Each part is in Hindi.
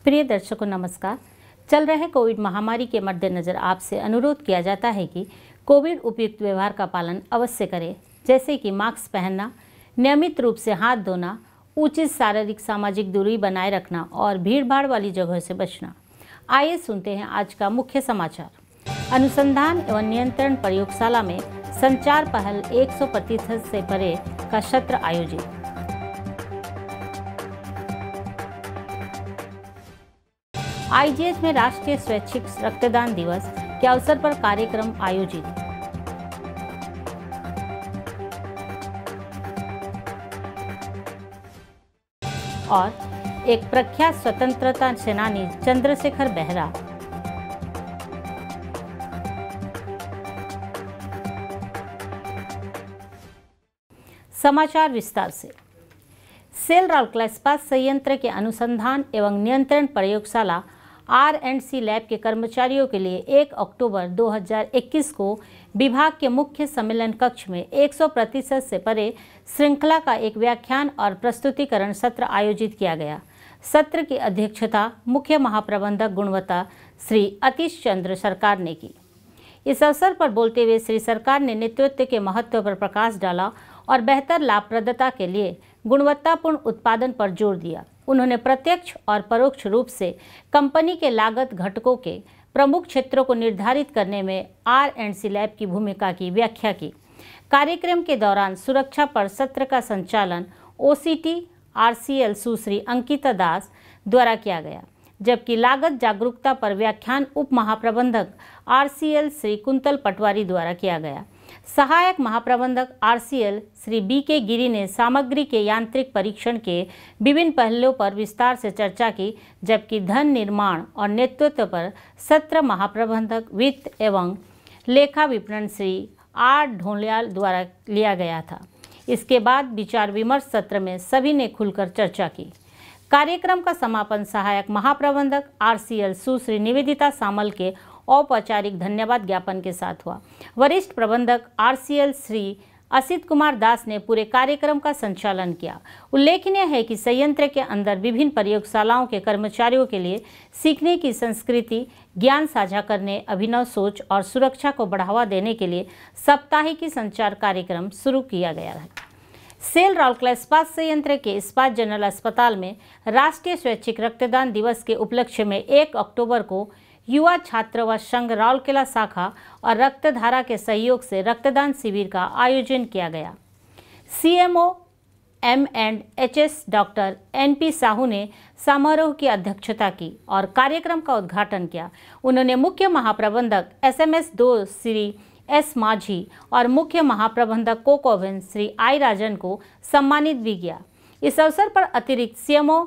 प्रिय दर्शकों नमस्कार। चल रहे कोविड महामारी के मद्देनजर आपसे अनुरोध किया जाता है कि कोविड उपयुक्त व्यवहार का पालन अवश्य करें, जैसे कि मास्क पहनना, नियमित रूप से हाथ धोना, उचित शारीरिक सामाजिक दूरी बनाए रखना और भीड़भाड़ वाली जगहों से बचना। आइए सुनते हैं आज का मुख्य समाचार। अनुसंधान एवं नियंत्रण प्रयोगशाला में संचार पहल 100% से परे का सत्र आयोजित। आईजीएच में राष्ट्रीय स्वैच्छिक रक्तदान दिवस के अवसर पर कार्यक्रम आयोजित। और एक प्रख्यात स्वतंत्रता सेनानी चंद्रशेखर बेहरा समाचार विस्तार से। सेल राउरकेला इस्पात संयंत्र के अनुसंधान एवं नियंत्रण प्रयोगशाला R&C लैब के कर्मचारियों के लिए 1 अक्टूबर 2021 को विभाग के मुख्य सम्मेलन कक्ष में 100% से परे श्रृंखला का एक व्याख्यान और प्रस्तुतिकरण सत्र आयोजित किया गया। सत्र की अध्यक्षता मुख्य महाप्रबंधक गुणवत्ता श्री अतीश चंद्र सरकार ने की। इस अवसर पर बोलते हुए श्री सरकार ने नेतृत्व के महत्व पर प्रकाश डाला और बेहतर लाभप्रदता के लिए गुणवत्तापूर्ण उत्पादन पर जोर दिया। उन्होंने प्रत्यक्ष और परोक्ष रूप से कंपनी के लागत घटकों के प्रमुख क्षेत्रों को निर्धारित करने में R&C लैब की भूमिका की व्याख्या की। कार्यक्रम के दौरान सुरक्षा पर सत्र का संचालन OCT RCL सुश्री अंकिता दास द्वारा किया गया, जबकि लागत जागरूकता पर व्याख्यान उप महाप्रबंधक RCL श्री कुंतल पटवारी द्वारा किया गया। सहायक महाप्रबंधक RCL श्री BK गिरी ने सामग्री के यांत्रिक परीक्षण के विभिन्न पहलुओं पर विस्तार से चर्चा की, जबकि धन निर्माण और नेतृत्व पर सत्र महाप्रबंधक वित्त एवं लेखा विपणन श्री R ढोलियाल द्वारा लिया गया था। इसके बाद विचार विमर्श सत्र में सभी ने खुलकर चर्चा की। कार्यक्रम का समापन सहायक महाप्रबंधक RCL सुश्री निवेदिता सामल के औपचारिक धन्यवाद ज्ञापन के साथ हुआ। वरिष्ठ प्रबंधक RCL श्री असित कुमार दास ने पूरे कार्यक्रम का संचालन किया। उल्लेखनीय है कि संयंत्र के अंदर विभिन्न प्रयोगशालाओं के कर्मचारियों के लिए सीखने की संस्कृति, ज्ञान साझा करने, अभिनव सोच और सुरक्षा को बढ़ावा देने के लिए साप्ताहिक संचार कार्यक्रम शुरू किया गया है। सेल राउरकेला इस्पात संयंत्र के इस्पात जनरल अस्पताल में राष्ट्रीय स्वैच्छिक रक्तदान दिवस के उपलक्ष्य में 1 अक्टूबर को युवा छात्र व संघ राउरकेला शाखा और रक्तधारा के सहयोग से रक्तदान शिविर का आयोजन किया गया। CMO M&HS doctor NP Sahu ने समारोह की अध्यक्षता की और कार्यक्रम का उद्घाटन किया। उन्होंने मुख्य महाप्रबंधक SMS 2 श्री S माझी और मुख्य महाप्रबंधक कोकोवेन श्री I राजन को सम्मानित भी किया। इस अवसर पर अतिरिक्त CMO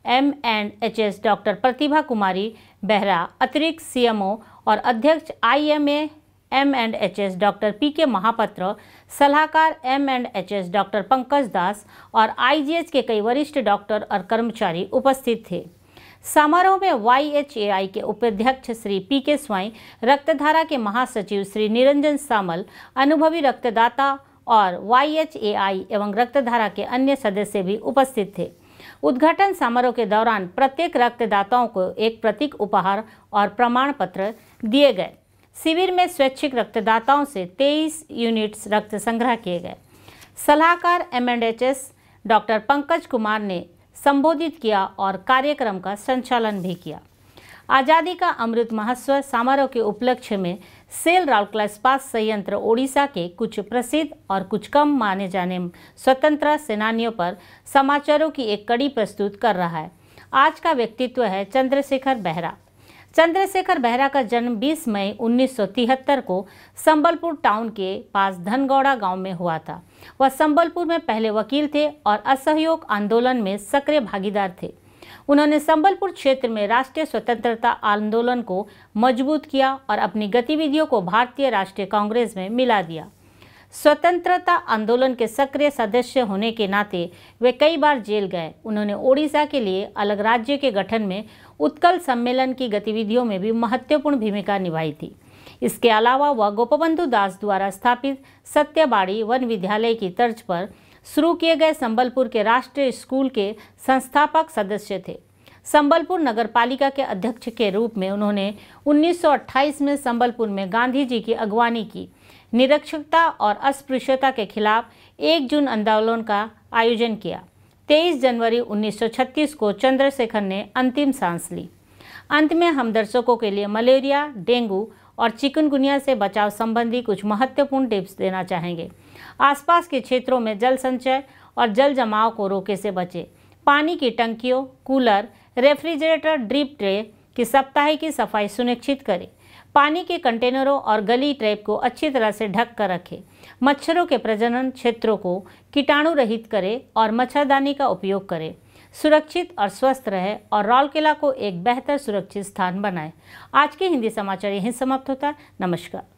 M&HS doctor Pratibha Kumari Behera, अतिरिक्त CMO और अध्यक्ष IMA M&HS doctor PK Mahapatra, सलाहकार M&HS डॉक्टर पंकज दास और IGH के कई वरिष्ठ डॉक्टर और कर्मचारी उपस्थित थे। समारोह में YHAI के उपाध्यक्ष श्री PK स्वाई, रक्तधारा के महासचिव श्री निरंजन सामल, अनुभवी रक्तदाता और YHAI एवं रक्तधारा के अन्य सदस्य भी उपस्थित थे। उद्घाटन समारोह के दौरान प्रत्येक रक्तदाताओं को एक प्रतीक उपहार और प्रमाण पत्र दिए गए। शिविर में स्वैच्छिक रक्तदाताओं से 23 यूनिट्स रक्त संग्रह किए गए। सलाहकार M&HS डॉक्टर पंकज कुमार ने संबोधित किया और कार्यक्रम का संचालन भी किया। आज़ादी का अमृत महोत्सव समारोह के उपलक्ष्य में सेल राउरकेला इस्पात संयंत्र ओडिशा के कुछ प्रसिद्ध और कुछ कम माने जाने स्वतंत्रता सेनानियों पर समाचारों की एक कड़ी प्रस्तुत कर रहा है। आज का व्यक्तित्व है चंद्रशेखर बेहरा। चंद्रशेखर बेहरा का जन्म 20 मई 1973 को संबलपुर टाउन के पास धनगौड़ा गांव में हुआ था। वह संबलपुर में पहले वकील थे और असहयोग आंदोलन में सक्रिय भागीदार थे। उन्होंने संबलपुर क्षेत्र में राष्ट्रीय स्वतंत्रता आंदोलन को मजबूत किया और अपनी गतिविधियों को भारतीय राष्ट्रीय कांग्रेस में मिला दिया। स्वतंत्रता आंदोलन के सक्रिय सदस्य होने के नाते वे कई बार जेल गए। उन्होंने ओडिशा के लिए अलग राज्य के गठन में उत्कल सम्मेलन की गतिविधियों में भी महत्वपूर्ण भूमिका निभाई थी। इसके अलावा वह गोपबंधु दास द्वारा स्थापित सत्यबाड़ी वन विद्यालय की तर्ज पर शुरू किए गए संबलपुर के राष्ट्रीय स्कूल के संस्थापक सदस्य थे। संबलपुर नगर पालिका के अध्यक्ष के रूप में उन्होंने 1928 में संबलपुर में गांधी जी की अगवानी की निरक्षरता और अस्पृश्यता के खिलाफ 1 जून आंदोलन का आयोजन किया। 23 जनवरी 1936 को चंद्रशेखर ने अंतिम सांस ली। अंत में हम दर्शकों के लिए मलेरिया, डेंगू और चिकनगुनिया से बचाव संबंधी कुछ महत्वपूर्ण टिप्स देना चाहेंगे। आसपास के क्षेत्रों में जल संचय और जल जमाव को रोके से बचें। पानी की टंकियों, कूलर, रेफ्रिजरेटर, ड्रिप ट्रे की साप्ताहिक की सफाई सुनिश्चित करें। पानी के कंटेनरों और गली ट्रैप को अच्छी तरह से ढक कर रखें। मच्छरों के प्रजनन क्षेत्रों को कीटाणु रहित करें और मच्छरदानी का उपयोग करें। सुरक्षित और स्वस्थ रहे और राउरकेला को एक बेहतर सुरक्षित स्थान बनाएं। आज के हिंदी समाचार यहीं समाप्त होता है। नमस्कार।